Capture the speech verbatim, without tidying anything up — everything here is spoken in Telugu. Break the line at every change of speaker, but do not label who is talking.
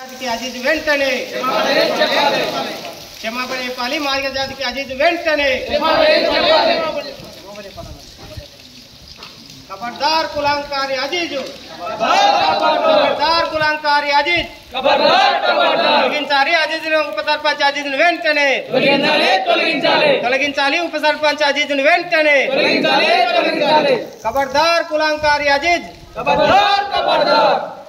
అజీజ్ వెంటనే క్షమాపణ చెప్పాలి. మాదిగ జాతికి అజీజ్ వెంటనే ఖబర్దార్ కులాంకారి అజీజు ఖబర్దార్ కులాంకారి అజీజ్ తొలగించాలి. అజీజును ఉప సర్పంచ్ అజీజును వెంటనే తొలగించాలి. ఉప సర్పంచ్ అజీజును వెంటనే ఖబర్దార్ కులాంకారి అజీజ్.